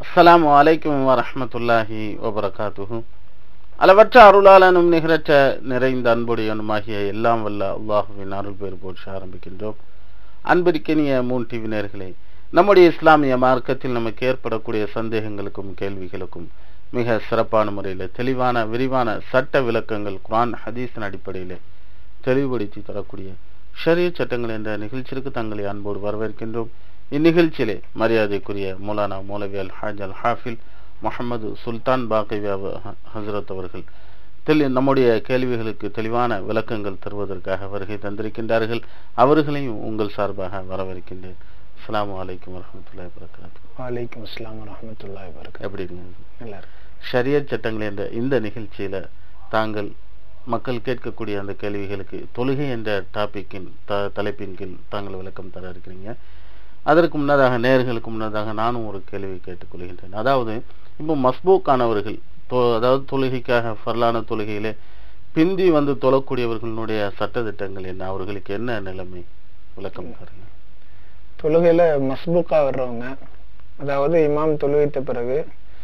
அஸ்ஸலாமு அலைக்கும் வரஹ்மத்துல்லாஹி வபரகாத்துஹு. அளவற்ற அருளாளனும் நிகரற்ற நிறைந்த அன்புடையனுமாகிய எல்லாம் வல்ல அல்லாஹுவின் அருள் பேர் போற்றி ஆரம்பிக்கின்றோம். அன்பிற்கினிய மூன் டிவி நேயர்களே, நம்முடைய இஸ்லாமிய மார்க்கத்தில் நமக்கு ஏற்படக்கூடிய சந்தேகங்களுக்கும் கேள்விகளுக்கும் மிக சிறப்பான முறையில் தெளிவான விரிவான சட்ட விளக்கங்கள் குர்ஆன் ஹதீஸின் அடிப்படையில் தெளிவுபடுத்தி தரக்கூடிய ஷரியத் சட்டங்கள் என்ற நிகழ்ச்சிக்கு தங்களை அன்போடு வரவேற்கின்றோம். இந்நிகழ்ச்சியிலே மரியாதைக்குரிய மௌலானா மௌலவி அல் ஹாஜ் அல் ஹாஃபில் முஹம்மது சுல்தான் பாகவி ஹசரத் அவர்கள் நம்முடைய கேள்விகளுக்கு தெளிவான விளக்கங்கள் தருவதற்காக வருகை தந்திருக்கின்றார்கள். அவர்களையும் உங்கள் சார்பாக வரவேற்கின்றேன். அஸ்ஸலாமு அலைக்கும் வரஹ்மத்துல்லாஹி வபரகாத்துஹு. வலைக்கும் அஸ்ஸலாம் வரஹ்மத்துல்லாஹி வபரகாத்துஹு. எப்படி இருக்கீங்க? நல்லா இருக்கு. ஷரியத் சட்டங்கள் என்ற இந்த நிகழ்ச்சியில தாங்கள் மக்கள் கேட்கக்கூடிய அந்த கேள்விகளுக்கு தொழுகை என்ற டாபிக்கின் தலைப்பின் கீழ் தாங்கள் விளக்கம் தர இருக்கிறீங்க. அதற்கு முன்னதாக நேயர்களுக்கு முன்னதாக நானும் ஒரு கேள்வி கேட்டுக்கொள்கின்றேன். அதாவது இப்போ மஸ்பூக்கானவர்கள் அதாவது தொழுகைக்காக ஃபர்லான தொழுகையிலே பிந்தி வந்து தொழக்கூடியவர்களுடைய சட்டத்திட்டங்கள் என்ன, அவர்களுக்கு என்ன நிலைமை, விளக்கம் பாருங்க. தொழுகையில மஸ்பூக்கா வர்றவங்க, அதாவது இமாம் தொழுவித்த பிறகு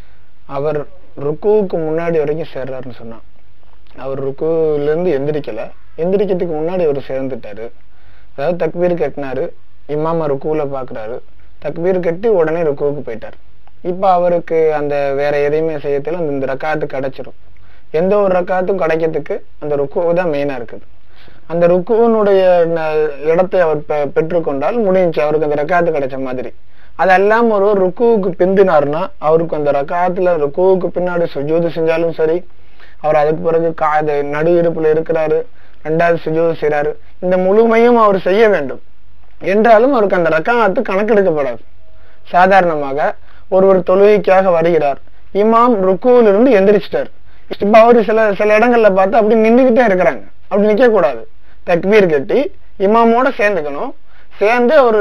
அவர் ருக்குவுக்கு முன்னாடி வரைக்கும் சேர்றாருன்னு சொன்னான். அவர் ருக்குல இருந்து எந்திரிக்கிறதுக்கு முன்னாடி அவர் சேர்ந்துட்டாரு. அதாவது தக்பீர் கட்டினாரு, இமாம ருக்குல பாக்குறாரு, தக்பீர் கட்டி உடனே ருக்குவுக்கு போயிட்டார். இப்ப அவருக்கு அந்த வேற எதையுமே செய்யறதுல இந்த ரக்காத்து கிடைச்சிரும். எந்த ஒரு ரக்காத்தும் கிடைக்கிறதுக்கு அந்த ருக்கு தான் மெயினா இருக்குது. அந்த ருக்குனுடைய இடத்தை அவர் பெற்றுக்கொண்டால் முடிஞ்சு, அவருக்கு அந்த ரக்காத்து கிடைச்ச மாதிரி. அதெல்லாம் ஒரு ருக்குவுக்கு பிந்தினார்னா அவருக்கு அந்த ரக்காத்துல ருக்குவுக்கு பின்னாடி சுஜூது செஞ்சாலும் சரி, அவர் அதுக்கு பிறகு நடு இருப்புல இருக்கிறாரு, ரெண்டாவது சுஜூது செய்யறாரு, இந்த முழுமையும் அவர் செய்ய வேண்டும் என்றாலும் அவருக்கு அந்த ரக்காத்து கணக்கெடுக்கப்படாது. சாதாரணமாக ஒருவர் தொழுகைக்காக வருகிறார், இமாம் ருக்குவில் இருந்து எந்திரிச்சிட்டார். இப்ப அவரு சில இடங்கள்ல பார்த்து அப்படி நின்றுகிட்டே இருக்கிறாங்க. அப்படி நிக்க கூடாது. தக்பீர் கட்டி இமாமோட சேர்ந்துக்கணும். சேர்ந்து ஒரு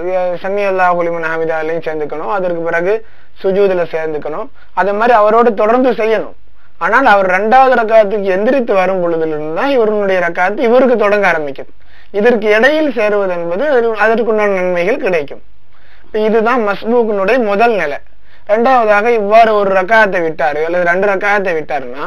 சமி அல்லாஹு லிமன் ஹமிதாலையும் சேர்ந்துக்கணும். அதற்கு பிறகு சுஜூதுல சேர்ந்துக்கணும். அதே மாதிரி அவரோடு தொடர்ந்து செய்யணும். ஆனால் அவர் இரண்டாவது ரக்காத்துக்கு எந்திரித்து வரும் பொழுதுல இருந்துதான் இவருடைய ரக்காத்து இவருக்கு தொடங்க ஆரம்பிக்குது. இதற்கு இடையில் சேருவது என்பது அதற்குண்டான நன்மைகள் கிடைக்கும். இதுதான் மஸ்பூக்கினுடைய முதல் நிலை. இரண்டாவதாக இவ்வாறு ஒரு ரக்காத்தை விட்டாரு அல்லது 2 ரக்காத்தை விட்டாருன்னா,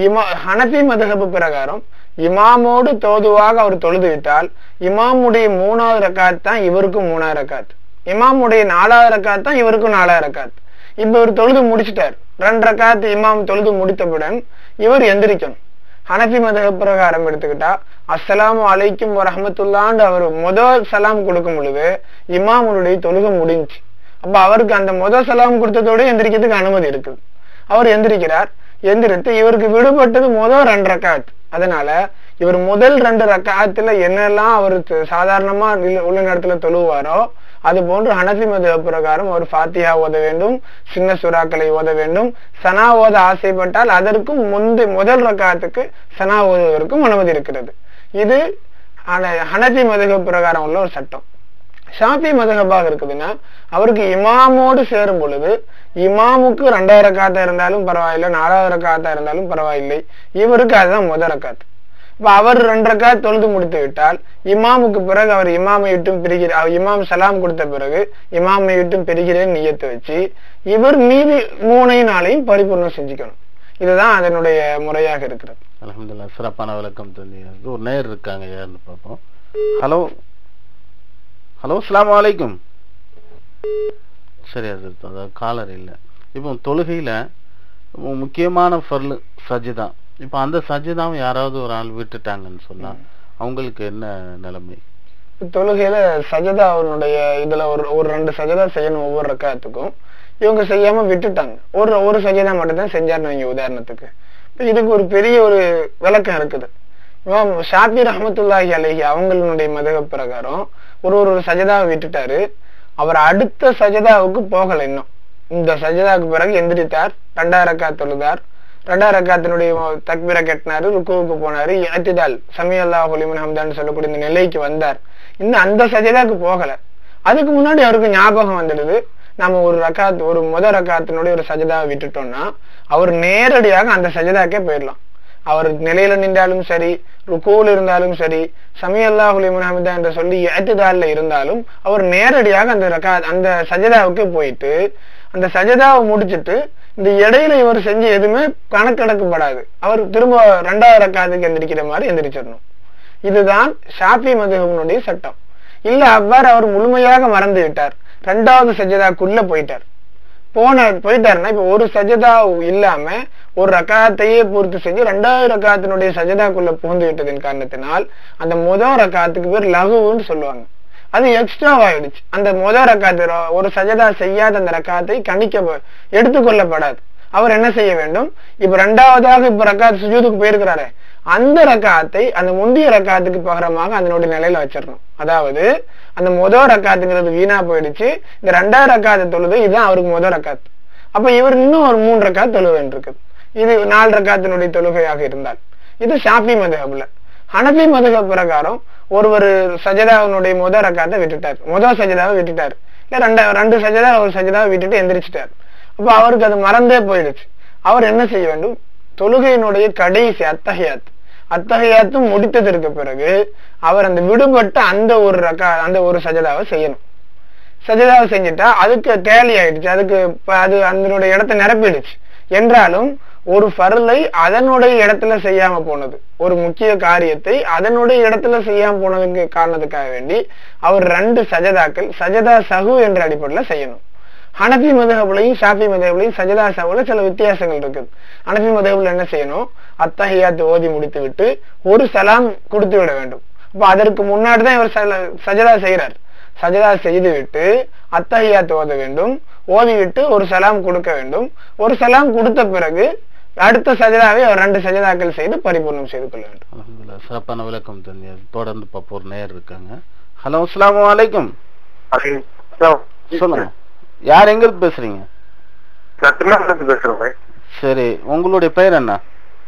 ஹனஃபி மதுஹப் பிரகாரம் இமாமோடு தோதுவாக அவர் தொழுது விட்டால் இமாமுடைய 3வது ரக்காத் தான் இவருக்கும் 3வது ரக்காத், இமாமுடைய 4வது ரக்காத் தான் இவருக்கும் 4வது ரக்காத். இப்ப இவர் தொழுது முடிச்சிட்டார். 2 ரக்காத்து இமாம் தொழுது முடித்தவுடன் இவர் எந்திரிக்கணும். ஹனஃபி மதுஹப் பிரகாரம் எடுத்துக்கிட்டா அஸ்ஸலாமு அலைக்கும் வரஹ்மத்துல்லாஹ்னு அவர் முதல் சலாம் கொடுக்கும் பொழுது இமாமுடைய தொழுகை முடிஞ்சு. அப்ப அவருக்கு அந்த முதல் சலாம் கொடுத்ததோட எந்திரிக்கிறதுக்கு அனுமதி இருக்குது. அவர் எந்திரிக்கிறார். எந்திரித்து இவருக்கு விடுபட்டது முதல் 2 ரக்காத். அதனால இவர் முதல் 2 ரக்காத்துல என்னெல்லாம் அவர் சாதாரணமா உள்ள நேரத்துல தொழுவாரோ அது போன்று ஹனஃபி மதுஹப் பிரகாரம் அவர் ஃபாத்திஹா ஓத வேண்டும், சின்ன சூறாக்களை ஓத வேண்டும். சனா ஓத ஆசைப்பட்டால் அதற்கும் முதல் ரக்காத்துக்கு சனா ஓதுவதற்கும் அனுமதி இருக்கிறது. இது ஹனஃபி மதுஹப் பிரகாரம் உள்ள ஒரு சட்டம். ஷாஃபி மதுஹப்பாக இருக்குதுன்னா அவருக்கு இமாமோடு சேரும் பொழுது இமாமுக்கு 2வது ரக்காத்தா இருந்தாலும் பரவாயில்லை, 4வது ரக்காத்தா இருந்தாலும் பரவாயில்லை, இவருக்கு அதுதான் முதல் ரக்காத்து. இப்ப அவர் 2 ரக்காத் தொழுது முடித்து விட்டால் இமாமுக்கு பிறகு அவர் இமாமை விட்டும் பிரிகிறார். இமாம் சலாம் கொடுத்த பிறகு இமாமை விட்டும் பிரிகிறேன் நியத்து வச்சு இவர் மீதி 3-4 பரிபூர்ணம் செஞ்சுக்கணும். இதுதான் அதனுடைய முறையாக இருக்கிறது. அல்ஹம்துலில்லாஹ், சிறப்பான விளக்கம் தந்தீங்க. ஒரு நேயர் இருக்காங்க, யாருன்னு பார்ப்போம். ஹலோ அஸ்ஸலாமு அலைக்கும். சரி, அது காலர் இல்லை. இப்போ தொழுகையில முக்கியமான ஃபர்லு சஜிதா, இப்ப அந்த சஜிதாவும் யாராவது ஒரு ஆள் விட்டுட்டாங்கன்னு சொன்னா அவங்களுக்கு என்ன நிலைமை? தொழுகையில சஜதா அவனுடைய இதுல ஒரு 2 சஜதா செய்யணும் ஒவ்வொரு ரக்காத்துக்கும். இவங்க செய்யாம விட்டுட்டாங்க. ஒரு சஜதா மட்டும் தான் செஞ்சாருன்னு வைங்க உதாரணத்துக்கு. இதுக்கு ஒரு பெரிய ஒரு விளக்கம் இருக்குது. இமாம் ஷாஃபி ரஹ்மத்துல்லாஹி அலைஹி அவங்களுடைய மதுஹப் பிரகாரம் ஒரு சஜதாவை விட்டுட்டாரு. அவர் அடுத்த சஜதாவுக்கு போகல. இன்னும் இந்த சஜதாவுக்கு பிறகு எந்திரித்தார், 2வது ரக்காத் தொழுதார், 2வது ரக்காத்தினுடைய தக்பீரை கட்டினாரு, ருக்குவுக்கு போனாரு, இஅ்திதால் சமி அல்லாஹு லிமன் ஹம்தான்னு சொல்லக்கூடிய இந்த நிலைக்கு வந்தார். இன்னும் அந்த சஜதாவுக்கு போகல. அதுக்கு முன்னாடி அவருக்கு ஞாபகம் வந்துடுது, நம்ம ஒரு முதல் ரக்காத்தினுடைய ஒரு சஜதாவை விட்டுட்டோம்னா அவர் நேரடியாக அந்த சஜதாக்கே போயிடலாம். அவர் நிலையில நின்றாலும் சரி, ருக்கூல் இருந்தாலும் சரி, சமி அல்லாஹு லிமன் ஹமிதா என்று சொல்லி இஅ்திதால்ல இருந்தாலும் அவர் நேரடியாக அந்த சஜதாவுக்கு போயிட்டு அந்த சஜதாவை முடிச்சிட்டு இந்த இடையில இவர் செஞ்ச எதுவுமே கணக்கெடுக்கப்படாது. அவர் திரும்ப 2வது ரக்காத்துக்கு எந்திரிக்கிற மாதிரி எந்திரிச்சிடணும். இதுதான் ஷாஃபி மதுஹபினுடைய சட்டம். இல்ல அவ்வாறு அவர் முழுமையாக மறந்து விட்டார், 2வது சஜதாக்குள்ள போயிட்டாருன்னா, இப்ப ஒரு சஜதா இல்லாம ஒரு ரக்காத்தையே பூர்த்தி செஞ்சு 2வது ரக்காத்தினுடைய சஜதாக்குள்ள புகுந்து விட்டதின் காரணத்தினால் அந்த முதல் ரக்காத்துக்கு பேர் லகுன்னு சொல்லுவாங்க. அது எக்ஸ்ட்ராவாயிடுச்சு. அந்த முதல் ரக்காத்து ஒரு சஜதா செய்யாத அந்த ரக்காத்தை எடுத்துக்கொள்ளப்படாது. அவர் என்ன செய்ய வேண்டும்? இப்ப 2வதாக இப்ப ரக்காத்து சுஜூதுக்கு போயிருக்கிறாரு, அந்த ரக்காத்தை அந்த முந்தைய ரக்காத்துக்கு பகரமாக அதனுடைய நிலையில வச்சிடணும். அதாவது அந்த முதல் ரக்காத்துங்கிறது வீணா போயிடுச்சு, இந்த 2வது ரக்காத்து தொழுது இதுதான் அவருக்கு முதல் ரக்காத்து. அப்ப இவர் இன்னும் ஒரு 3 ரக்காத்து தொழுக வேண்டியிருக்குது. இது 4 ரக்காத்தினுடைய தொழுகையாக இருந்தால். இது ஷாஃபி மதுஹப்ல. ஹனஃபி மதுஹப் பிரகாரம் ஒருவர் சஜதாவினுடைய முதல் ரக்காத்தை விட்டுட்டார், முதல் சஜதாவை விட்டுட்டார், இல்ல 2 சஜதா ஒரு சஜதாவை விட்டுட்டு எந்திரிச்சிட்டார். அப்ப அவருக்கு அது மறந்தே போயிடுச்சு. அவர் என்ன செய்ய வேண்டும்? தொழுகையினுடைய கடைசி அத்தஹியாத்தும் முடித்ததற்கு பிறகு அவர் அந்த விடுபட்ட அந்த ஒரு சஜதாவை செய்யணும். சஜதாவை செஞ்சுட்டா அதுக்கு டேலி ஆயிடுச்சு, அதுக்கு அது அதனுடைய இடத்தை நிரப்பிடுச்சு. என்றாலும் ஒரு ஃபர்லை அதனுடைய இடத்துல செய்யாம போனது, ஒரு முக்கிய காரியத்தை அதனுடைய இடத்துல செய்யாம போனதுக்கு காரணத்துக்காக வேண்டி அவர் 2 சஜதாக்கள் சஜதா சஹு என்ற அடிப்படையில் செய்யணும். ஹனஃபி மதுஹப்லையும் ஷாஃபி மதுஹப்லையும் சஜதா சஹுல சில வித்தியாசங்கள் இருக்குது. ஹனஃபி மதுஹப்ல என்ன செய்யணும்? அத்தஹியாத் ஓதி முடித்து விட்டு ஒரு சலாம் கொடுத்து விட வேண்டும். அப்ப அதற்கு முன்னாடி தான் இவர் சஜதா செய்யறார். சஜதா செய்து விட்டு அத்தஹியாத் ஓத வேண்டும், ஓதி விட்டு ஒரு சலாம் கொடுக்க வேண்டும். ஒரு சலாம் கொடுத்த பிறகு அடுத்த சஜதாவை அவர் 2 சஜதாக்கள் செய்து பரிபூர்ணம் செய்து கொள்ள வேண்டும். அல்ஹம்துலில்லாஹ். சிறப்பான விளக்கம் தந்தை. தொடர்ந்து பாப்போர் நேயர் இருக்காங்க. ஹலோ, அஸ்ஸலாமு அலைக்கும். சொல்லுங்க, யார் எங்க இருந்து பேசுறீங்க? பேசுறேன். சரி, உங்களுடைய பெயர் என்ன?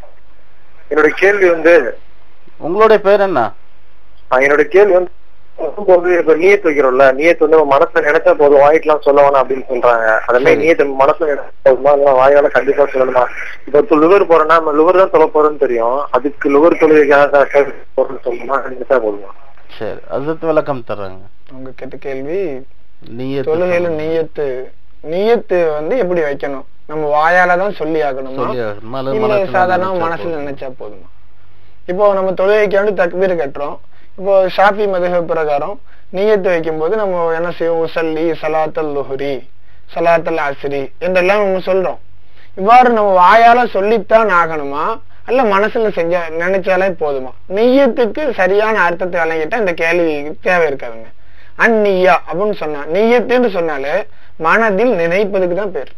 என்னோட கேள்வி உங்களுடைய பெயர் என்ன? என்னோட கேள்வி இப்ப நீயத் வைக்கிறோம்ல, நீயத் மனசுல நினைச்சா போதும், வாய்க்கலாம் சொல்ல வேணாம் அப்படின்னு சொல்றாங்க. அதே நீயத் மனசுல நினைச்சா போதுமா, வாயால கண்டிப்பா சொல்லணுமா? இப்ப லுகர் போறோம்னா நம்ம லுகர் தான் தொலை போறோம்னு தெரியும், அதுக்கு லுகர் தொழுகைக்காக சொல்லணுமா, நினைச்சா போதுமா? சரி, அதுக்கு விளக்கம் தர்றாங்க. உங்க கேட்ட கேள்வி தொழுகையில நீயத்து எப்படி வைக்கணும்? நம்ம வாயால தான் சொல்லி ஆகணுமா, இல்ல சாதாரண மனசுல நினைச்சா போதுமா? இப்போ நம்ம தொழுகைக்கு வந்து தக்பீர் கட்டுறோம். இப்போ ஷாஃபி மதுஹப் பிரகாரம் நீயத்து வைக்கும் போது நம்ம என்ன செய்வோம்? உசல்லி சலாத்தல் லுஹ்ரி சலாத்தல் அஸ்ரி என்றெல்லாம் நம்ம சொல்றோம். இவ்வாறு நம்ம வாயால சொல்லித்தான் ஆகணுமா, அல்ல மனசுல நினைச்சாலே போதுமா? நீயத்துக்கு சரியான அர்த்தத்தை வழங்கிட்டா இந்த கேள்வி தேவை இருக்காதுங்க. அந்நியா அப்படின்னு சொன்னா, நீயத்துன்னு சொன்னாலே மனதில் நினைப்பதுக்கு தான் பேர்.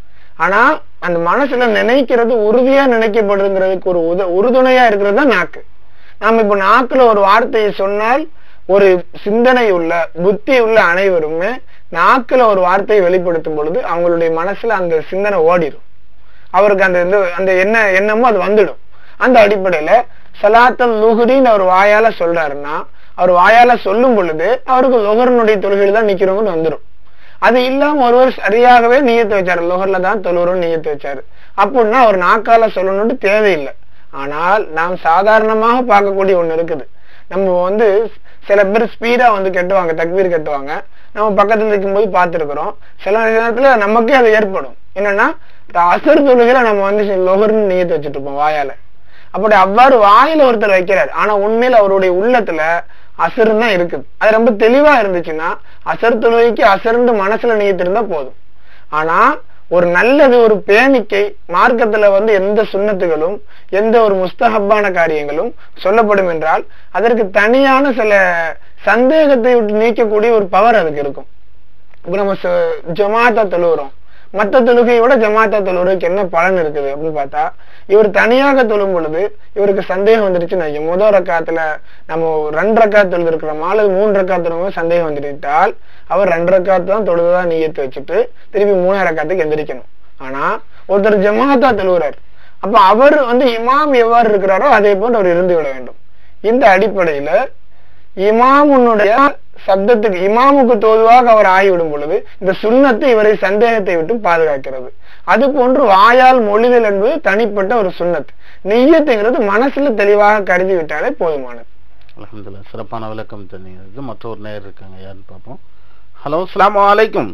ஆனா அந்த மனசுல நினைக்கிறது உறுதியா நினைக்கப்படுங்கிறதுக்கு ஒரு உறுதுணையா இருக்கிறது தான் நாக்கு. நாம இப்ப நாக்குல ஒரு வார்த்தையை சொன்னால் ஒரு சிந்தனை உள்ள புத்தி உள்ள அனைவருமே நாக்குல ஒரு வார்த்தையை வெளிப்படுத்தும் பொழுது அவங்களுடைய மனசுல அந்த சிந்தனை ஓடிடும், அவருக்கு அந்த எண்ணமோ அது வந்துடும். அந்த அடிப்படையில சலாத்தல் லுஹ்ரின்னு அவர் வாயால சொல்றாருன்னா, அவர் வாயால சொல்லும் பொழுது அவருக்கு லுஹர்னுடைய தொழுகையில தான் நிக்கிறவங்கன்னு வந்துடும். அது இல்லாம ஒருவர் சரியாகவே நீயத்து வச்சாரு, லுஹர்ல தான் தொழுகிறோம் நீயத்து வச்சாரு அப்படின்னா அவர் நாக்கால சொல்லணும்னு தேவையில்லை. ஆனால் நாம் சாதாரணமாக பார்க்கக்கூடிய ஒண்ணு இருக்குது. நம்ம சில பேர் ஸ்பீடா கட்டுவாங்க, தக்பீர் கட்டுவாங்க. நம்ம பக்கத்துல இருக்கும்போது பார்த்துருக்கிறோம். சில நேரத்துல நமக்கே அது ஏற்படும். என்னன்னா அசர் தொழுகையில நம்ம லொஹர்னு நீயத்து வச்சுட்டு இருப்போம் வாயால. அப்படி அவ்வாறு வாயில ஒருத்தர் வைக்கிறார், ஆனா உண்மையில அவருடைய உள்ளத்துல அசர் தான் இருக்குது. அது ரொம்ப தெளிவா இருந்துச்சுன்னா அசர் தொழுகைக்கு அசர்ந்து மனசுல நீயத்து இருந்தா போதும். ஆனா ஒரு நல்லது, ஒரு பேணிக்கை மார்க்கத்துல எந்த சுன்னத்துகளும் எந்த ஒரு முஸ்தஹப்பான காரியங்களும் சொல்லப்படும் என்றால் அதற்கு தனியான சில சந்தேகத்தை விட்டு நீக்கக்கூடிய ஒரு பவர் அதுக்கு இருக்கும். இப்ப நம்ம ஜமாத்தா தொழுகிறோம், மற்ற தொழுகையை விட ஜமாத்தா தொழுகைக்கு என்ன பலன் இருக்குது அப்படின்னு பார்த்தா, இவர் தனியாக தொழும் பொழுது இவருக்கு சந்தேகம் வந்துருச்சுன்னு முதல் ரக்காத்துல நம்ம 2 ரக்காத்து தொழுது இருக்கிறோமா அல்லது 3 ரக்காத்து தொழுவோம் சந்தேகம் வந்துட்டால் அவர் 2 ரக்காத்து தான் தொழுதுதான் நீயத்து வச்சுட்டு திருப்பி 3ஆம் ரக்காத்துக்கு எந்திரிக்கணும். ஆனா ஒருத்தர் ஜமாத்தா தொழுகிறார், அப்ப அவர் இமாம் எவ்வாறு இருக்கிறாரோ அதே போன்று அவர் இருந்து விட வேண்டும். இந்த அடிப்படையில இமாமுடைய சப்தத்துக்கு இமாமுக்கு தோதுவாக அவர் ஆகிவிடும் பொழுது இந்த சுன்னத்து இவரை சந்தேகத்தை விட்டு பாதுகாக்கிறது. அது போன்று வாயால் மொழிதல் என்பது தனிப்பட்ட ஒரு சுன்னத். நிய்யத்துங்கிறது மனசுல தெளிவாக கருதி விட்டாலே போதுமானது. அல்ஹம்துலில்லாஹ், சிறப்பான விளக்கம் தெரியுது. மற்றொரு நேயர் இருக்காங்க, யாருன்னு பார்ப்போம். ஹலோ, அஸ்ஸலாமு அலைக்கும்.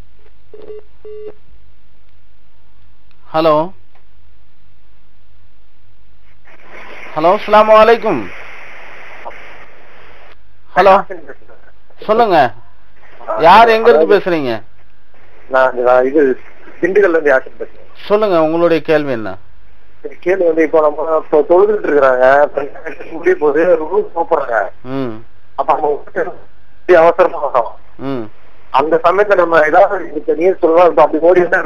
ஹலோ ஹலோ, அஸ்ஸலாமு அலைக்கும். ஹலோ, சொல்லுங்க, யார் எங்க இருந்து பேசுறீங்க? நான் இது திண்டுக்கல்ல இருந்து யாருன்னு பேசுறேன். சொல்லுங்க, உங்களுடைய கேள்வி என்ன? கேள்வி வந்து இப்போ நம்ம தொழுதுட்டு இருக்கிறாங்க, முடிய போது போறாங்க. அப்ப அவங்க அவசரமா வரோம். அந்த சமயத்துல நம்ம ஏதாவது நீர் சொல்லலாம், அப்படி ஓடி இருந்தா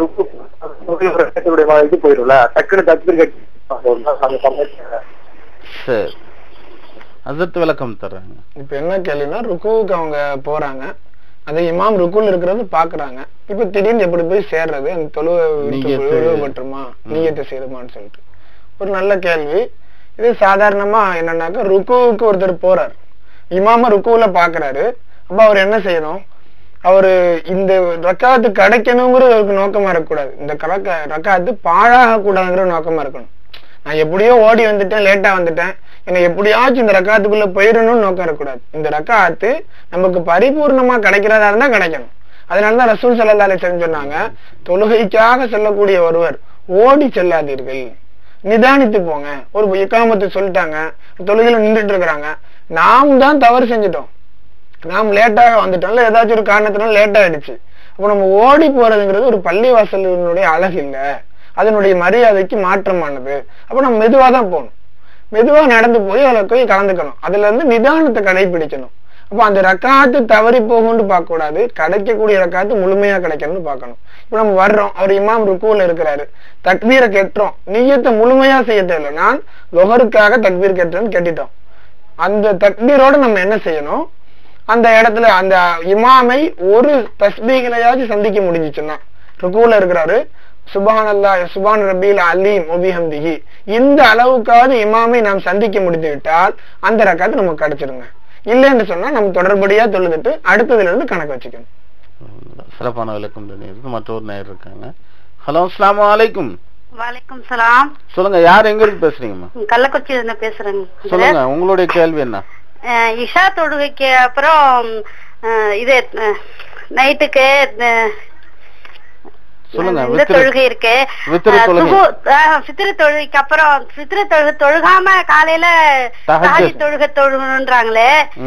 இது போயிடும்ல, டக்குனு தக்பீர் கட்டி அந்த சமயத்துல. சரி, அதற்கு விளக்கம் தர்றாங்க. இப்ப என்ன கேள்வினா, ருக்குவுக்கு அவங்க போறாங்க, அதை இமாம் ருக்குல இருக்கிறது பாக்குறாங்க. இப்ப திடீர்னு எப்படி போய் சேர்றது, அந்த தொழுவட்டுமா நீயத்தை சேருமான்னு சொல்லிட்டு ஒரு நல்ல கேள்வி. இது சாதாரணமா என்னன்னாக்கா, ருக்குவுக்கு ஒருத்தர் போறாரு, இமாம ருக்குவுல பாக்குறாரு. அப்ப அவர் என்ன செய்யணும், அவரு இந்த ரக்காத்து கிடைக்கணுங்கிற நோக்கமா இருக்கக்கூடாது, இந்த ரக்காத்து பாழாக கூடாதுங்கிற நோக்கமா இருக்கணும். நான் எப்படியோ ஓடி வந்துட்டேன், லேட்டா வந்துட்டேன், என்னை எப்படியாச்சும் இந்த ரக்காத்துக்குள்ள போயிடணும்னு நோக்கம் இருக்கக்கூடாது. இந்த ரக்காத்து நமக்கு பரிபூர்ணமா கிடைக்கிறதா இருந்தா கிடைக்கணும். அதனாலதான் ரசூல் ஸல்லல்லாஹு அலைஹி வஸல்லம் சொன்னாங்க, தொழுகைக்காக செல்லக்கூடிய ஒருவர் ஓடி செல்லாதீர்கள், நிதானித்து போங்க. ஒரு இக்காமத்து சொல்லிட்டாங்க, தொழுகையில நின்றுட்டு இருக்கிறாங்க, நாம் தான் தவறு செஞ்சுட்டோம், நாம் லேட்டாக வந்துட்டோம்ல, ஏதாச்சும் ஒரு காரணத்தினால லேட் ஆயிடுச்சு. அப்ப நம்ம ஓடி போறதுங்கிறது ஒரு பள்ளிவாசலினுடைய அழகு இல்ல, அதனுடைய மரியாதைக்கு மாற்றமானது. அப்ப நம்ம மெதுவா தான் போகணும், மெதுவா நடந்து போய் அதில் போய் கலந்துக்கணும், அதுல இருந்து நிதானத்தை கடைபிடிக்கணும். அப்ப அந்த ரக்காத்து தவறி போகும்னு பார்க்க கூடாது, கிடைக்கக்கூடிய ரக்காத்து முழுமையா கிடைக்கணும்னு பார்க்கணும். இப்ப நம்ம வர்றோம், அவர் இமாம் ருக்குல இருக்கிறாரு, தக்பீரை கேட்டோம், நிய்யத்தை முழுமையா செய்ய தேவையில்லை, நான் லொஹருக்காக தக்பீர் கேட்டேன்னு கேட்டுட்டோம். அந்த தக்பீரோட நம்ம என்ன செய்யணும், அந்த இடத்துல அந்த இமாமை ஒரு தஸ்பீகளையாச்சும் சந்திக்க முடிஞ்சிச்சுன்னா, ருக்குல இருக்கிறாரு, சுப்ஹானல்லாஹ் சுப்ஹான ரப்பில் அலீம் வபிஹம்திஹி, இந்த அளவுக்காவது இமாமை நாம் சந்திக்க முடிந்து விட்டால் அந்த ரக்காத்து நமக்கு கிடைச்சிருங்க. இல்லைன்னு சொன்னா நம்ம தொடர்படியா தொழுதுட்டு அடுத்ததுல இருந்து கணக்கு வச்சுக்கணும். சிறப்பான விளக்கம். மற்றொரு நேயர் இருக்காங்க. ஹலோ, அஸ்ஸலாமு அலைக்கும். வலைக்கும் சலாம். சொல்லுங்க, யார் எங்க இருந்து பேசுறீங்கம்மா? கள்ளக்குறிச்சியில இருந்து பேசுறேங்க. சொல்லுங்க, உங்களுடைய கேள்வி என்ன? இஷா தொழுகைக்கு அப்புறம் இது நைட்டுக்கு இந்த தொழுகை இருக்கு, ஃபித்ர் தொழுகைக்கு அப்புறம் ஃபித்ர் தொழுகை தொழுகாம காலையில தஹஜ்ஜுத் தொழுகை தொழுகணும்ன்றாங்களே.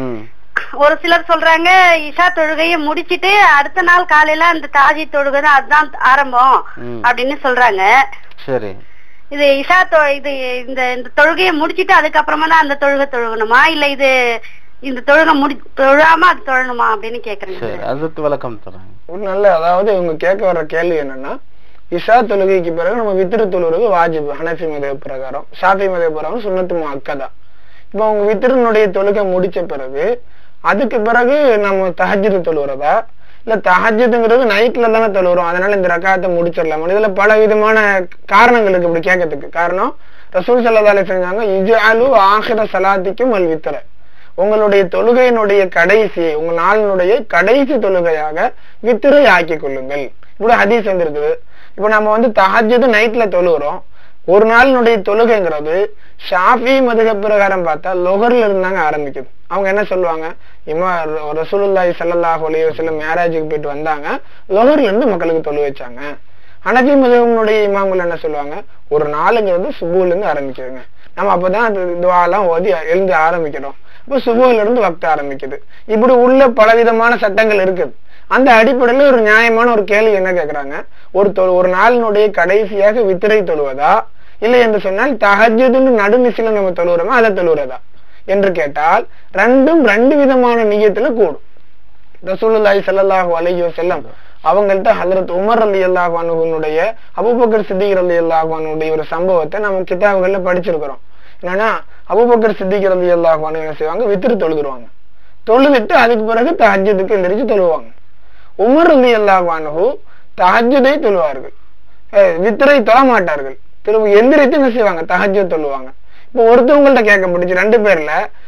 ஒரு சிலர் சொல்றாங்க இஷா தொழுகையை முடிச்சிட்டு அடுத்த நாள் காலையில அந்த தஹஜ்ஜுத் தொழுகை தான் அதுதான் ஆரம்பம் அப்படின்னு சொல்றாங்க. சரி, இது இஷா இது இந்த தொழுகையை முடிச்சிட்டு அதுக்கப்புறமா தான் அந்த தொழுகை தொழுகணுமா, இல்ல இது இந்த தொழுகை தொழாம அது தொழணுமா அப்படின்னு கேக்குறேன். அதுக்கு விளக்கம் தராங்க. ஒரு நல்ல, அதாவது இவங்க கேட்க வர்ற கேள்வி என்னன்னா, இஷா தொழுகைக்கு பிறகு நம்ம வித்ரு தொழுவது வாஜிப் ஹனஃபி மதஹப் பிரகாரம், ஷாஃபி மதஹப் பிரகாரம் சுன்னத்து முஅக்கதா. இப்ப அவங்க வித்ருனுடைய தொழுகை முடிச்ச பிறகு அதுக்கு பிறகு நம்ம தஹஜ்ஜுத் தொழுறதா, இல்ல தஹஜ்ஜுத்ங்கிறது நைட்ல தானே தொழுறோம், அதனால இந்த ரக்காத்தை முடிச்சிடலாம். இதுல பல விதமான காரணங்களுக்கு இப்படி கேட்கறதுக்கு காரணம், ரசூல் ஸல்லல்லாஹு அலைஹி வஸல்லம் சொன்னாங்க, இஜ்அலு ஆகிர ஸலாத்திக்கும் அல் வித்ர, உங்களுடைய தொழுகையினுடைய கடைசியை, உங்க நாளினுடைய கடைசி தொழுகையாக வித்ரை ஆக்கி கொள்ளுங்கள். இப்படி ஹதீஸ் வந்திருக்குது. இப்ப நம்ம வந்து தஹஜ்ஜுத் நைட்ல தொழுகிறோம், ஒரு நாளினுடைய தொழுகைங்கிறது ஷாஃபி மதுஹப் பிரகாரம் பார்த்தா லொஹர்ல இருந்தாங்க ஆரம்பிக்குது. அவங்க என்ன சொல்லுவாங்க, ரசூலுல்லாஹி ஸல்லல்லாஹு அலைஹி வஸல்லம் மேராஜுக்கு போயிட்டு வந்தாங்க, லொஹர்ல இருந்து மக்களுக்கு தொழு வச்சாங்க. ஹனஃபி மதுஹபுடைய இமாம்கள் என்ன சொல்லுவாங்க, ஒரு நாளுங்கிறது சுபூல இருந்து ஆரம்பிக்குதுங்க, நம்ம அப்பதான் துஆலாம் ஓதி எழுந்து ஆரம்பிக்கிறோம், இப்ப சுபூல இருந்து வக்த் ஆரம்பிக்குது. இப்படி உள்ள பலவிதமான சட்டங்கள் இருக்குது. அந்த அடிப்படையில ஒரு நியாயமான ஒரு கேள்வி என்ன கேக்குறாங்க, ஒரு நாளினுடைய கடைசியாக வித்திரை தொழுவதா, இல்லை என்று சொன்னால் தஹஜ்ஜுத்னு நடுநிசில நம்ம தொழுகிறோமா அதை தொழுகிறதா என்று கேட்டால் ரெண்டும் ரெண்டு விதமான நியத்துல கூடும். ரசூலுல்லாஹி ஸல்லல்லாஹு அலைஹி வஸல்லம் அவங்கள்ட்ட ஹஜ்ரத் உமர் ரலியல்லாஹு அன்ஹுனுடைய அபூபக்கர் சித்திக் ரலியல்லாஹு அன்ஹுடைய ஒரு சம்பவத்தை நம்ம கிதாபுகள்ல படிச்சிருக்கிறோம். என்னன்னா, அபூபக்கர் சித்திக் ரலியல்லாஹு அன்ஹு என்ன செய்வாங்க, வித்ர் தொழுதுருவாங்க, தொழுதுட்டு அதுக்கு பிறகு தஹஜ்ஜுதுக்கு எந்திரிச்சு தொழுவாங்க. உமர் ரலியல்லாஹு அன்ஹு தஹஜ்ஜுதை தொழுவார்கள், வித்ரை தொழ மாட்டார்கள், திரும்ப எந்திரித்து என்ன செய்வாங்க, தஹஜ்ஜுத் தொழுவாங்க. இப்போ ஒருத்தவங்கள்ட்ட கேட்கப்பட்டுச்சு, ரெண்டு பேர்ல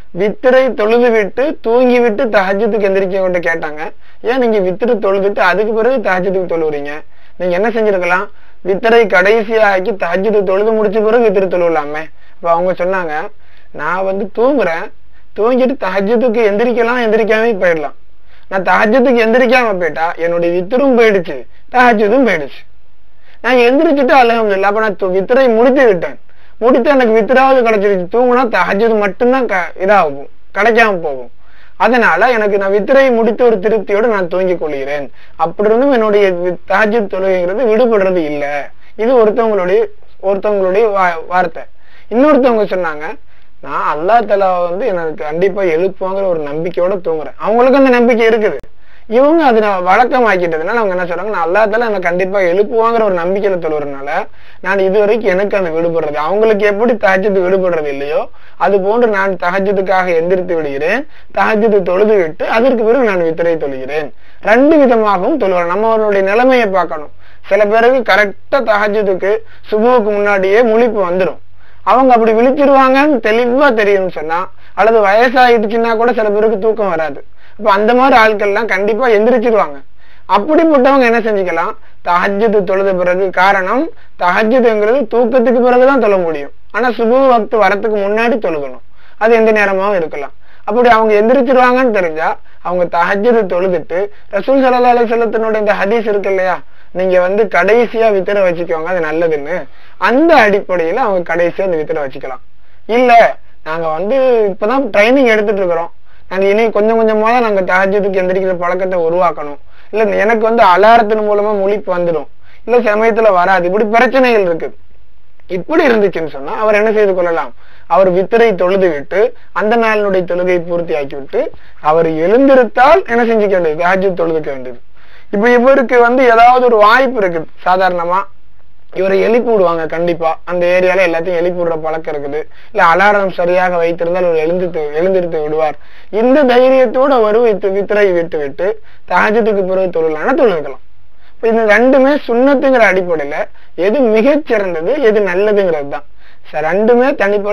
வித்திரை தொழுது விட்டு தூங்கி விட்டு தஹஜ்ஜுதுக்கு எந்திரிக்க கொண்டு கேட்டாங்க. ஏன் நீங்க வித்திரை தொழுதுட்டு அதுக்கு பிறகு தஹஜ்ஜுதுக்கு தொழுவுறீங்க? நீங்க என்ன செஞ்சிருக்கலாம், வித்திரை கடைசியா ஆக்கி தஹஜ்ஜுது தொழுது முடிச்ச பிறகு வித்திரை தொழுவலாமே. அப்ப அவங்க சொன்னாங்க, நான் தூங்குறேன், தூங்கிட்டு தஹஜ்ஜுதுக்கு எந்திரிக்காம போயிடலாம். நான் தஹஜ்ஜுதுக்கு எந்திரிக்காம போயிட்டா என்னுடைய வித்திரும் போயிடுச்சு, தஹஜ்ஜுதும் போயிடுச்சு. நான் எந்திரிச்சுட்டு அல்ஹம்துலில்லாஹ், அப்ப நான் வித்திரை முடித்து விட்டேன், முடித்து எனக்கு வித்திராவது கிடைச்சிருச்சு. தூங்குனா தஹஜ்ஜுது மட்டும்தான் இதாகும், கிடைக்காம போகும். அதனால எனக்கு நான் வித்திரையை முடித்து ஒரு திருப்தியோடு நான் தூங்கிக் கொள்கிறேன். அப்படி இருந்தும் என்னுடைய தஹஜ்ஜுத் தொழுகைங்கிறது விடுபடுறது இல்லை. இது ஒருத்தவங்களுடைய வார்த்தை. இன்னொருத்தவங்க சொன்னாங்க, நான் அல்லாஹ் தஆலா எனக்கு கண்டிப்பா எழுப்புவாங்கிற ஒரு நம்பிக்கையோட தூங்குறேன். அவங்களுக்கு அந்த நம்பிக்கை இருக்குது. இவங்க அதை வழக்கமாக்கிட்டதுனால அவங்க என்ன சொல்றாங்க, நான் அல்லாஹ் தஆலா எனக்கு கண்டிப்பா எழுப்புவாங்கிற ஒரு நம்பிக்கையில தொழுறதுனால நான் இதுவரைக்கும் எனக்கு அந்த விடுபடுறது, அவங்களுக்கு எப்படி தஹஜ்ஜுத் விடுபடுறது இல்லையோ அது போன்று நான் தஹஜ்ஜுதுக்காக எந்திரித்து விடுகிறேன், தஹஜ்ஜுத் தொழுது விட்டு அதற்கு பிறகு நான் வித்திரை தொழுகிறேன். ரெண்டு விதமாகவும் தொழுகிறேன். நம்மளுடைய நிலைமையை பார்க்கணும். சில பேருக்கு கரெக்டா தஹஜ்ஜுதுக்கு சுபுவுக்கு முன்னாடியே முழிப்பு வந்துடும். அவங்க அப்படி விழிச்சிருவாங்கன்னு தெளிவா தெரியும்னு சொன்னா, அல்லது வயசாயிடுச்சுன்னா கூட சில பேருக்கு தூக்கம் வராது. அப்ப அந்த மாதிரி ஆட்கள் எல்லாம் கண்டிப்பா எந்திரிச்சிருவாங்க. அப்படிப்பட்டவங்க என்ன செஞ்சுக்கலாம், தஹஜ்ஜுத் தொழுத பிறகு, காரணம் தஹஜ்ஜுத்ங்கிறது தூக்கத்துக்கு பிறகுதான் தொழ முடியும். ஆனா சுபு வக்து வரத்துக்கு முன்னாடி தொழுகணும். அது எந்த நேரமாவும் இருக்கலாம். அப்படி அவங்க எந்திரிச்சிருவாங்கன்னு தெரிஞ்சா அவங்க தஹஜ்ஜுத் தொழுதுட்டு, ரசூல் ஸல்லல்லாஹு அலைஹி வஸல்லத்தினுடைய இந்த ஹதீஸ் இருக்கு இல்லையா, நீங்க கடைசியா வித்திரை வச்சுக்கோங்க, அது நல்லதுன்னு, அந்த அடிப்படையில அவங்க கடைசியா அந்த வித்திரை வச்சுக்கலாம். இல்ல நாங்க இப்பதான் ட்ரைனிங் எடுத்துட்டு இருக்கிறோம், நாங்க இனி கொஞ்சம் கொஞ்சமா தான் நாங்க தஹஜ்ஜுதுக்கு எந்திரிக்கிற பழக்கத்தை உருவாக்கணும், இல்ல எனக்கு அலாரத்தின் மூலமா முழிப்பு வந்துடும், இல்ல சமயத்துல வராது, இப்படி பிரச்சனைகள் இருக்கு. இப்படி இருந்துச்சுன்னு சொன்னா அவர் என்ன செய்து கொள்ளலாம், அவர் வித்திரை தொழுது விட்டு அந்த நாளினுடைய தொழுகை பூர்த்தி ஆக்கி விட்டு அவர் எழுந்திருத்தால் என்ன செஞ்சுக்க வேண்டியது, தஹஜ்ஜுத் தொழுதுக்க வேண்டியது. இப்ப இவருக்கு ஏதாவது ஒரு வாய்ப்பு இருக்கு, சாதாரணமா இவரை எழுப்பி விடுவாங்க, கண்டிப்பா அந்த ஏரியால எல்லாத்தையும் எழுப்பி விடுற பழக்கம் இருக்குது, இல்ல அலாரம் சரியாக வைத்திருந்தால் அவர் எழுந்திருத்து விடுவார். இந்த தைரியத்தோட அவர் வித்திரை விட்டு தஹஜ்ஜுதுக்கு பிறகு தொழுக்கலாம். இப்ப இந்த ரெண்டுமே சுன்னத்துங்கிற அடிப்படையில எது மிகச் சிறந்தது, எது நல்லதுங்கிறது தான். ரெண்டுமே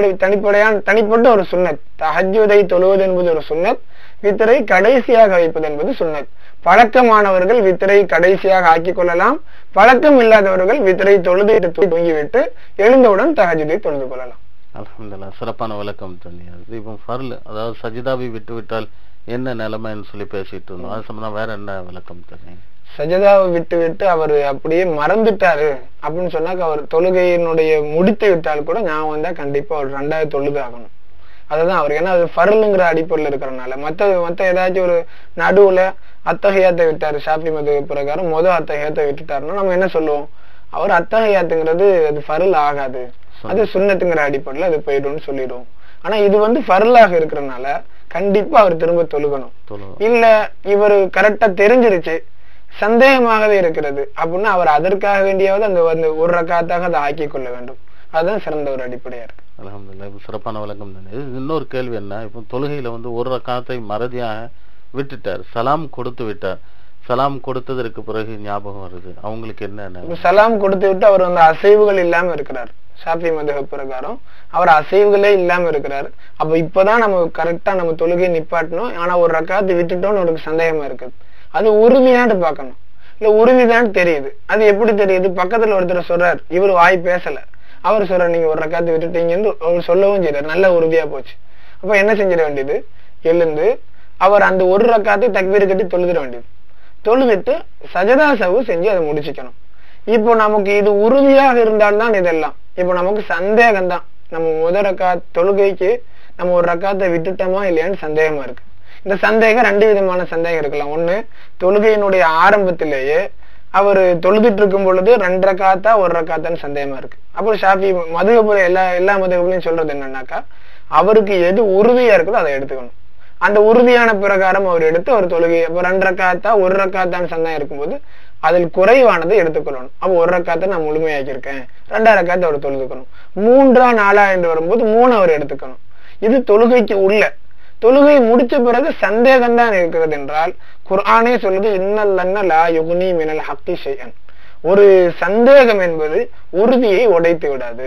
தனிப்பட்ட ஒரு சுன்னத். தஹஜ்ஜுதை தொழுவது என்பது ஒரு சுன்னத், வித்திரை கடைசியாக வைப்பது என்பது சுன்னத். பழக்கமானவர்கள் வித்திரை கடைசியாக ஆக்கிக் கொள்ளலாம், பழக்கம் இல்லாதவர்கள் வித்திரை தொழுது தூங்கிவிட்டு எழுந்தவுடன் தஹஜ்ஜுதை தொழுது கொள்ளலாம். அல்ஹம்துலில்லாஹ், சிறப்பான விளக்கம் சொன்னீங்க. இப்போ ஃபர்ல், அதாவது சஜிதாவை விட்டு விட்டால் என்ன நிலைமைன்னு சொல்லி பேசிட்டு இருந்தோம், அது சம்பந்தம் வேற என்ன விளக்கம் சொன்னீங்க? சஜதாவை விட்டு அவர் அப்படியே மறந்துட்டாரு அப்படின்னு சொன்னாக்க, அவர் தொழுகையினுடைய முடித்து விட்டால் கூட ஞாபகம் வந்தா கண்டிப்பா அவர் ரெண்டாவது தொழுது ஆகணும். அதுதான் அவர், ஏன்னா அது ஃபர்லுங்கிற அடிப்படையில் இருக்கிறனால. மத்த ஏதாச்சும் ஒரு நடுவுல அத்தஹியாத்தை விட்டாரு, ஷாஃபி மதுஹ பிரகாரம் அத்தஹியாத்தை விட்டுட்டாருன்னா நம்ம என்ன சொல்லுவோம், அவர் அத்தஹியாத்துங்கிறது அது ஃபர்ல் ஆகாது, அது சுன்னத்துங்கிற அடிப்படையில் அது போயிடும்னு சொல்லிடுவோம். ஆனா இது ஃபர்லாக இருக்கிறனால கண்டிப்பா அவர் திரும்ப தொழுகணும். இல்ல இவர் கரெக்டா தெரிஞ்சிருச்சு, சந்தேகமாகவே இருக்கிறது அப்படின்னா அவர் அதற்காக வேண்டியாவது அந்த ஒரு ரக்காத்தாக அதை ஆக்கி கொள்ள வேண்டும். அதுதான் சிறந்த ஒரு அடிப்படையா இருக்கு. அல்ஹம்துலில்லாஹ், இப்ப சிறப்பான விளக்கம் தானே. இன்னொரு கேள்வி என்ன, இப்போ தொழுகையில ஒரு ரக்காத்தை மறதியாக விட்டுட்டார், சலாம் கொடுத்து விட்டார், சலாம் கொடுத்ததற்கு பிறகு ஞாபகம் வருது, அவங்களுக்கு என்ன? சலாம் கொடுத்து விட்டு அவர் அசைவுகள் இல்லாம இருக்கிறார். ஷாஃபி மதுஹ பிரகாரம் அவர் அசைவுகளே இல்லாம இருக்கிறார். அப்ப இப்பதான் நம்ம கரெக்டா நம்ம தொழுகையை நிப்பாட்டணும். ஆனா ஒரு ரக்காத்து விட்டுட்டோம்னு அவருக்கு சந்தேகமா இருக்குது. அது உறுதியான்னு பார்க்கணும், இல்ல உறுதிதான் தெரியுது. அது எப்படி தெரியுது, பக்கத்துல ஒருத்தர் சொல்றாரு, இவர் வாய் பேசல, அவர் சொல்றாரு நீங்க ஒரு ரக்காத்து விட்டுட்டீங்கன்னு அவர் சொல்லவும் செய்யறாரு, நல்ல உறுதியா போச்சு. அப்ப என்ன செஞ்சிட வேண்டியது, எழுந்து அவர் அந்த ஒரு ரக்காத்தை தக்பீர் கட்டி தொழுதிட வேண்டியது, தொழுதுட்டு சஜதா சஹு செஞ்சு அதை முடிச்சுக்கணும். இப்போ நமக்கு இது உறுதியாக இருந்தால்தான் இதெல்லாம். இப்போ நமக்கு சந்தேகம் தான், நம்ம முதல் ரக்காத் தொழுகைக்கு நம்ம ஒரு ரக்காத்தை விட்டுட்டோமா இல்லையான்னு சந்தேகமா இருக்கு. இந்த சந்தேகம் ரெண்டு விதமான சந்தேகம் இருக்கலாம். ஒண்ணு, தொழுகையினுடைய ஆரம்பத்திலேயே அவர் தொழுதுட்டு இருக்கும் பொழுது 2 ரக்காத்தா 1 ரக்காத்தான்னு சந்தேகமா இருக்கு. அப்புறம் ஷாஃபி மதுஹபுல எல்லா மதுஹபுலையும் சொல்றது என்னன்னாக்கா, அவருக்கு எது உறுதியா இருக்குதோ அதை எடுத்துக்கணும். அந்த உறுதியான பிரகாரம் அவர் எடுத்து அவர் தொழுகை, அப்ப 2 ரக்காத்தா 1 ரக்காத்தான்னு சந்தேகம் இருக்கும்போது அதில் குறைவானதை எடுத்துக்கொள்ளணும். அப்போ 1 ரக்காத்தை நான் முழுமையாக்கியிருக்கேன், 2 ரக்காத்தை அவர் தொழுதுக்கணும். 3ஆ 4ஆ என்று வரும்போது 3 அவர் எடுத்துக்கணும். இது தொழுகைக்கு உள்ள. தொழுகை முடிச்ச பிறகு சந்தேகம் தான் இருக்கிறது என்றால் குர்ஆனே சொல்லுது, இன்னல்லன்ன லா யுக்னி மினல் ஹக்கி ஷைஅன். ஒரு சந்தேகம் என்பது உறுதியை உடைத்து விடாது.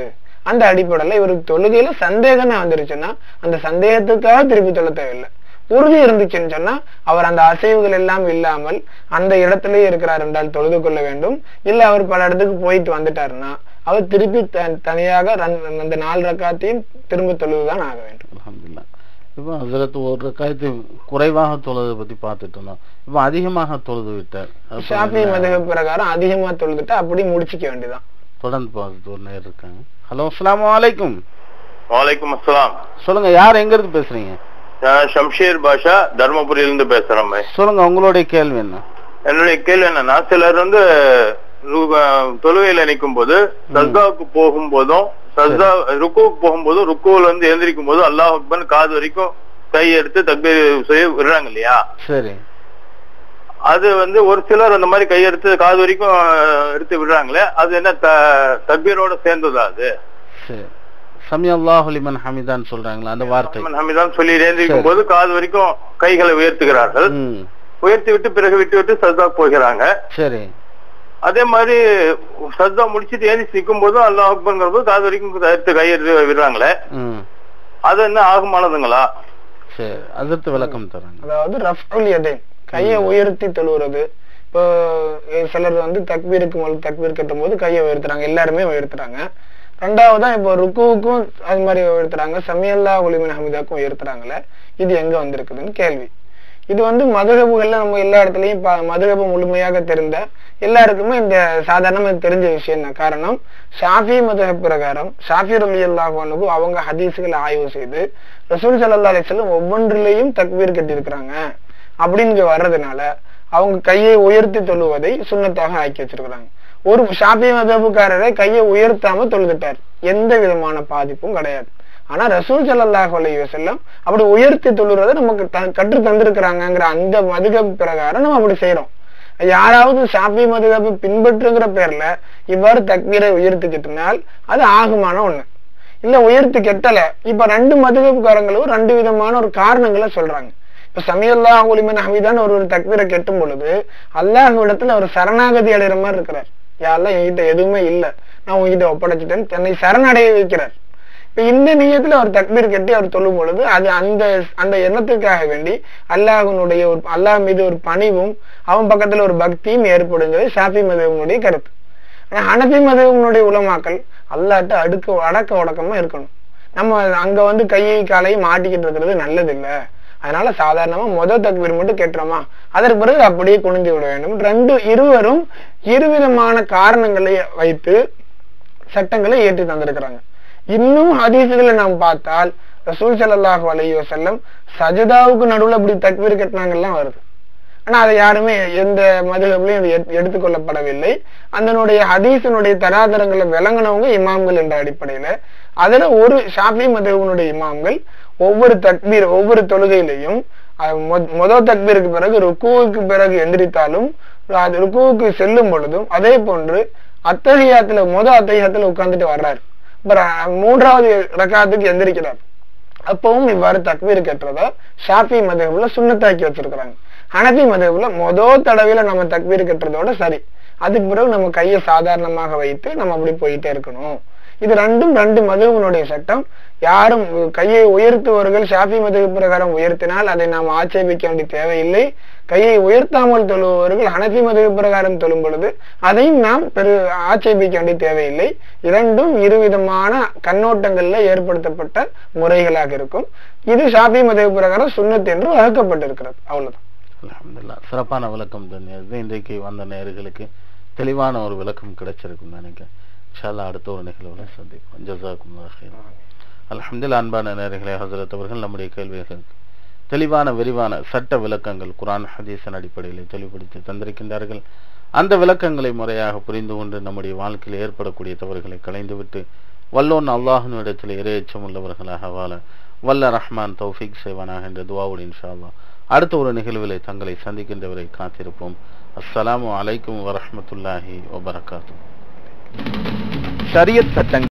அந்த அடிப்படையில இவருக்கு தொழுகையில சந்தேகமே வந்துருச்சுன்னா அந்த சந்தேகத்துக்காக திருப்பி தொழ தேவையில்லை. உறுதி இருந்துச்சுன்னு சொன்னா அவர் அந்த அசைவுகள் எல்லாம் இல்லாமல் அந்த இடத்திலேயே இருக்கிறார் என்றால் தொழுது கொள்ள வேண்டும். இல்ல அவர் பல இடத்துக்கு போயிட்டு வந்துட்டாருன்னா அவர் திருப்பி தனியாக அந்த 4 ரக்காத்தையும் திரும்ப தொழுதுதான் ஆக வேண்டும். அல்ஹம்துலில்லாஹ். இப்போ ஹஜ்ரத் ஒரு ரக்காயத்து குறைவாக தொழுதை பத்தி பார்த்துட்டு இருந்தோம். இப்போ அதிகமாக தொழுது விட்டார். ஷாஃபி மதுஹப் பிரகாரம் அதிகமா தொழுதுட்டு அப்படி முடிச்சுக்க வேண்டியதான். தொடர்ந்து பார்த்துட்டு ஒரு நேரம் இருக்காங்க. ஹலோ, அஸ்ஸலாமு அலைக்கும். வலைக்கும் அஸ்ஸலாம். சொல்லுங்க, யார் எங்க இருந்து பேசுறீங்க? ஷம்ஷீர் பாஷா, தர்மபுரியிலிருந்து பேசுறேன். சொல்லுங்க, உங்களுடைய கேள்வி என்ன? என்னுடைய கேள்வி என்னன்னா, சிலர் தொழுகையில நிற்கும் போது சஜ்தாவுக்கு போகும் போதும் சஜ்தா ருக்குவுக்கு போகும்போதும் ருக்குவுல எழுந்திருக்கும் போதும் அல்லாஹ் அக்பர் காது வரைக்கும் கை எடுத்து தக்பீர் செய்ய விடுறாங்க இல்லையா? சரி. அது ஒரு சிலர் அந்த மாதிரி கையெடுத்து காது வரைக்கும் எடுத்து விடுறாங்களே, அது என்ன தக்பீரோட சேர்ந்ததா? அது சமி அல்லாஹு லிமன் ஹமிதான் சொல்றாங்களா அந்த வார்த்தை? ஹமிதான் சொல்லி எழுந்திருக்கும் போது காது வரைக்கும் கைகளை உயர்த்துகிறார்கள். உயர்த்தி விட்டு பிறகு விட்டு சஜ்தா போகிறாங்க. சரி. அதே மாதிரி சஜ்தா முடிச்சுட்டு எழுந்திரிச்சு நிற்கும் போதும் அல்லாஹ் அக்பர்ங்கிற போது காது வரைக்கும் கையெடுத்து விடுறாங்களே, அது என்ன ஆகுமானதுங்களா? சரி, அதற்கு விளக்கம் தராங்க. அதாவது ரஃபுல் யதைன், கையை உயர்த்தி தொழுகிறது. இப்போ சிலர் தக்பீர் கட்டும் போது கையை உயர்த்துறாங்க, எல்லாருமே உயர்த்துறாங்க. ரெண்டாவதா இப்போ ருக்குவுக்கும் அது மாதிரி உயர்த்துறாங்க, சமியல்லாஹு லிமன் ஹமிதாக்கும் உயர்த்துறாங்களே, இது எங்க வந்திருக்குதுன்னு கேள்வி. இது மதுஹபுகள்ல நம்ம எல்லா இடத்துலயும் மதுஹபு முழுமையாக தெரிந்த எல்லாருக்குமே இந்த சாதாரணமா தெரிஞ்ச விஷயம் தான். காரணம், ஷாஃபி மதுஹப் பிரகாரம் ஷாஃபி ரலியல்லாஹு அன்ஹு அவங்க ஹதீஸ்களை ஆய்வு செய்து ரசூல் ஸல்லல்லாஹு அலைஹி வஸல்லம் ஒவ்வொன்றிலையும் தக்பீர் கட்டி இருக்கிறாங்க அப்படின்னு வர்றதுனால அவங்க கையை உயர்த்தி தொழுவதை சுன்னத்தாக ஆக்கி வச்சிருக்கிறாங்க. ஒரு ஷாஃபி மதுஹபுக்காரரை கையை உயர்த்தாம தொழுதுட்டார், எந்த விதமான பாதிப்பும் கிடையாது. ஆனா ரசூல் ஸல்லல்லாஹு அலைஹி வஸல்லம் அப்படி உயர்த்தி தொழுறதை நமக்கு கற்று தந்திருக்கிறாங்கிற அந்த மதுஹப் பிரகாரம் நம்ம அப்படி செய்யறோம். யாராவது ஷாஃபி மதுஹப் பின்பற்றுங்கிற பேர்ல இவ்வாறு தக்பீரை உயர்த்தி கட்டினால் அது ஆகுமான ஒண்ணு இல்ல. உயர்த்தி கெட்டல. இப்ப 2 மதுஹப்காரங்களும் 2 விதமான ஒரு காரணங்களை சொல்றாங்க. இப்ப சமியல்லாஹு லிமன் ஹமிதான் ஒரு தக்பீரை கெட்டும் பொழுது அல்லாஹ்விடத்துல அவர் சரணாகதி அடைகிற மாதிரி இருக்கிறார். யாரெல்லாம் என்கிட்ட எதுவுமே இல்லை, நான் உங்ககிட்ட ஒப்படைச்சிட்டேன்னு தன்னை சரணடைய வைக்கிறார். இந்த நியத்துல அவர் தக்பீர் கட்டி அவர் தொழும் பொழுது அது அந்த எண்ணத்துக்காக வேண்டி அல்லாஹ் மீது ஒரு பணிவும் அவன் பக்கத்துல ஒரு பக்தியும் ஏற்படுங்கிறது ஷாஃபி மதுஹபுடைய கருத்து. ஆனா ஹனஃபி மதுஹபுடைய உலமாக்கள் அல்லாஹ்ட்ட அடக்க உடக்கமா இருக்கணும். நம்ம அங்க கையை காலையும் மாட்டிக்கிட்டு இருக்கிறது நல்லது இல்ல. அதனால சாதாரணமா முதல் தக்பீர் மட்டும் கேட்டுறோமா, அதற்கு பிறகு அப்படியே குனிந்து விட வேண்டும். இருவரும் இருவிதமான காரணங்களை வைத்து சட்டங்களை ஏற்றி தந்திருக்கிறாங்க. இன்னும் ஹதீஸ்களை நாம் பார்த்தால் ரசூல் ஸல்லல்லாஹு அலைஹி வஸல்லம் சஜதாவுக்கு நடுவுல அப்படி தக்பீர் கட்டினாங்கலாம் வருது. ஆனா அதை யாருமே எந்த மதுஹப்லயும் எடுத்துக்கொள்ளப்படவில்லை. அதனுடைய ஹதீஸினுடைய தராதரங்களை விளங்கினவங்க இமாம்கள் என்ற அடிப்படையில அதுல ஒரு ஷாஃபி மதுஹபுடைய இமாம்கள் ஒவ்வொரு தொழுகையிலையும் முதல் தக்பீருக்கு பிறகு ருக்குவுக்கு பிறகு எந்திரித்தாலும் அது ருக்குவுக்கு செல்லும் பொழுதும் அதே போன்று அத்தஹியாத்துல உட்கார்ந்துட்டு வர்றாரு. 3வது ரக்காத்துக்கு எந்திரிக்கிறார். அப்பவும் இவ்வாறு தக்பீர் கட்டுறத ஷாஃபி மதுஹப்ல சுன்னத்தாக்கி வச்சிருக்கிறாங்க. ஹனஃபி மதுஹப்ல முதல் தடவையில நம்ம தக்பீர் கட்டுறதோட சரி, அதுக்கு பிறகு நம்ம கையை சாதாரணமாக வைத்து நம்ம அப்படி போயிட்டே இருக்கணும். இது 2 மதுஹபுடைய சட்டம். யாரும் கையை உயர்த்துவர்கள் ஷாஃபி மதுஹப் பிரகாரம் உயர்த்தினால் அதை நாம் ஆட்சேபிக்க வேண்டிய தேவையில்லை. கையை உயர்த்தாமல் தொழுபவர்கள் ஹனஃபி மதுஹப் பிரகாரம் தொழும் பொழுது அதையும் நாம் ஆட்சேபிக்க வேண்டிய தேவையில்லை. 2ம் இருவிதமான கண்ணோட்டங்கள்ல ஏற்படுத்தப்பட்ட முறைகளாக இருக்கும். இது ஷாஃபி மதுஹப் பிரகாரம் சுன்னத் என்று வகுக்கப்பட்டிருக்கிறது. அவ்வளவுதான். அல்ஹம்துலில்லாஹ். சிறப்பான விளக்கம் தான். இன்றைக்கு வந்த நேயர்களுக்கு தெளிவான ஒரு விளக்கம் கிடைச்சிருக்கும் நினைக்கிறேன். இன்ஷா அல்லாஹ் அடுத்த ஒரு நிகழ்வுல சந்திப்போம். ஜஸாக்குமுல்லாஹ் ஹைரன். அல்ஹம்துலில்லாஹ். அன்பான நேயர்களே, ஹஜ்ரத் அவர்கள் நம்முடைய கேள்விகளுக்கு தெளிவான விரிவான சட்ட விளக்கங்கள் குர்ஆன் ஹதீஸின் அடிப்படையில் தெளிவுபடுத்தி தந்திருக்கின்றார்கள். அந்த விளக்கங்களை முறையாக புரிந்து கொண்டு நம்முடைய வாழ்க்கையில் ஏற்படக்கூடிய தவறுகளை களைந்துவிட்டு வல்லோன் அல்லாஹ்வின் இடத்தில் இறையச்சம் உள்ளவர்களாக வாழ வல்ல ரஹ்மான் தௌஃபீக் செய்வானாக என்ற துஆவோடு இன்ஷா அல்லாஹ் அடுத்த ஒரு நிகழ்விலே தங்களை சந்திக்கின்றவரை காத்திருப்போம். அஸ்ஸலாமு அலைக்கும் வரஹ்மத்துல்லாஹி வபரகாத்துஹு. ஷரியத் சட்டங்கள்.